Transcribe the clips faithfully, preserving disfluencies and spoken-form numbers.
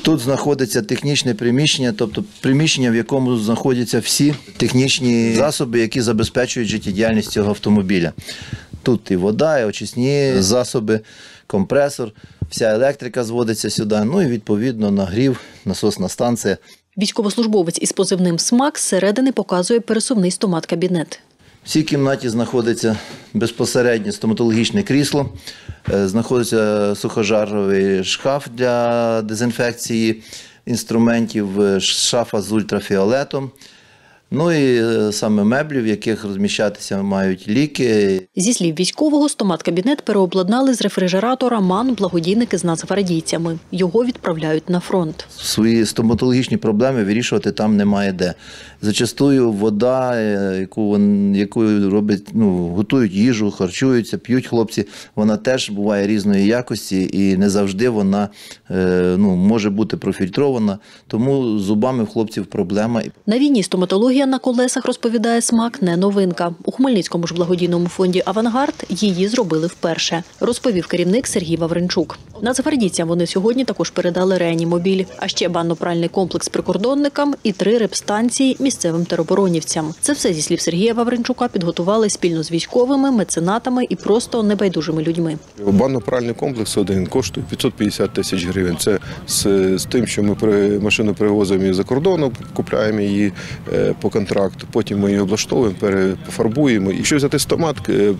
Тут знаходиться технічне приміщення, тобто приміщення, в якому знаходяться всі технічні засоби, які забезпечують життєдіяльність цього автомобіля. Тут і вода, і очисні засоби, компресор, вся електрика зводиться сюди, ну і відповідно нагрів, насосна станція. Військовослужбовець із позивним «Смак» зсередини показує пересувний стомат-кабінет. В цій кімнаті знаходиться безпосередньо стоматологічне крісло, знаходиться сухожаровий шкаф для дезінфекції інструментів, шафа з ультрафіолетом, ну і саме меблі, в яких розміщатися мають ліки. Зі слів військового, стомат-кабінет переобладнали з рефрижератора МАН благодійники з нацгвардійцями. Його відправляють на фронт. Свої стоматологічні проблеми вирішувати там немає де. Зачастую вода, яку, яку роблять, ну, готують їжу, харчуються, п'ють хлопці, вона теж буває різної якості і не завжди вона ну, може бути профільтрована, тому з зубами в хлопців проблема. На війні стоматологія на колесах, розповідає «Смак», не новинка. У Хмельницькому ж благодійному фонді «Авангард» її зробили вперше, розповів керівник Сергій Вавринчук. Нацгвардійцям вони сьогодні також передали реанімобіль, а ще банно-пральний комплекс прикордонникам і три реп-станції місцевим тероборонівцям. Це все, зі слів Сергія Вавринчука, підготували спільно з військовими, меценатами і просто небайдужими людьми. Банно-пральний комплекс один коштує п'ятсот п'ятдесят тисяч гривень. Це з, з тим, що ми при, машину привозимо її за кордону, купляємо її е, по контракту, потім ми її облаштовуємо, перефарбуємо. Якщо взяти стомат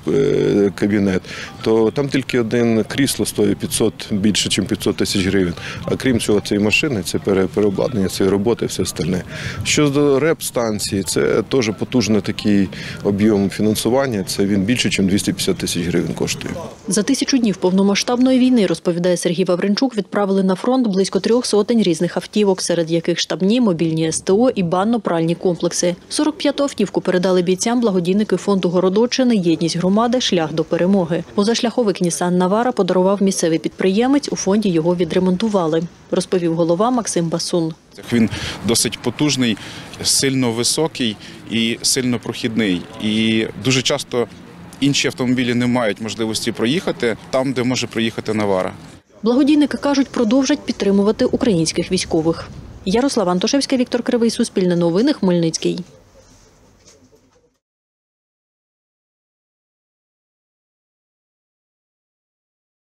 е, кабінет, то там тільки один крісло стоїть п'ятсот, більше, ніж п'ятсот тисяч гривень. А крім цього, цієї машини, це переобладнання цієї роботи і все остальне. Щодо реп-станції, це теж потужний такий об'єм фінансування, це він більше, ніж двісті п'ятдесят тисяч гривень коштує. За тисячу днів повномасштабної війни, розповідає Сергій Вавринчук, відправили на фронт близько трьох сотень різних автівок, серед яких штабні, мобільні СТО і банно-пральні комплекси. сорок п'яту автівку передали бійцям благодійники фонду Городоччини «Єдність громади. Шлях до перемоги». Позашляховик «Нісан Навара» подарував місцевий підприємець, у фонді його відремонтували, розповів голова Максим Басун. Він досить потужний, сильно високий і сильно прохідний. І дуже часто інші автомобілі не мають можливості проїхати там, де може проїхати Навара. Благодійники кажуть, продовжать підтримувати українських військових. Ярослава Антошевська, Віктор Кривий, Суспільне новини, Хмельницький.